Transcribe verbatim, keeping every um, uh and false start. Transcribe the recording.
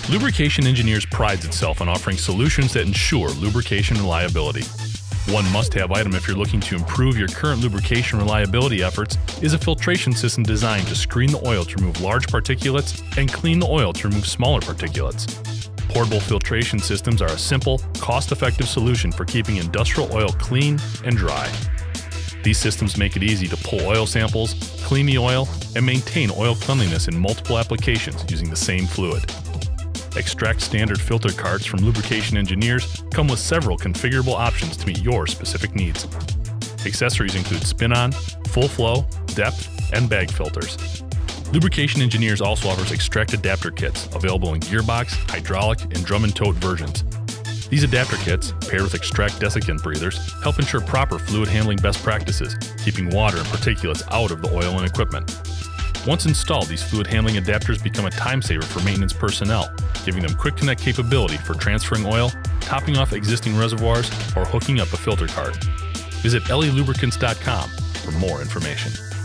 Lubrication Engineers prides itself on offering solutions that ensure lubrication reliability. One must-have item if you're looking to improve your current lubrication reliability efforts is a filtration system designed to screen the oil to remove large particulates and clean the oil to remove smaller particulates. Portable filtration systems are a simple, cost-effective solution for keeping industrial oil clean and dry. These systems make it easy to pull oil samples, clean the oil, and maintain oil cleanliness in multiple applications using the same fluid. Extract standard filter carts from Lubrication Engineers come with several configurable options to meet your specific needs. Accessories include spin-on, full flow, depth, and bag filters. Lubrication Engineers also offers extract adapter kits available in gearbox, hydraulic, and drum and tote versions. These adapter kits, paired with extract desiccant breathers, help ensure proper fluid handling best practices, keeping water and particulates out of the oil and equipment. Once installed, these fluid handling adapters become a time saver for maintenance personnel, giving them quick connect capability for transferring oil, topping off existing reservoirs, or hooking up a filter cart. Visit L E Lubricants dot com for more information.